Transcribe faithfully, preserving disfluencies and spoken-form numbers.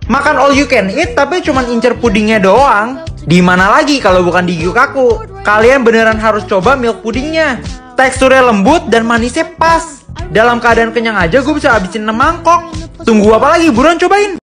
Makan all you can eat tapi cuman incer pudingnya doang. Di mana lagi kalau bukan di Gyukaku? Kalian beneran harus coba milk pudingnya. Teksturnya lembut dan manisnya pas. Dalam keadaan kenyang aja gue bisa habisin enam mangkok. Tunggu apa lagi, buruan cobain.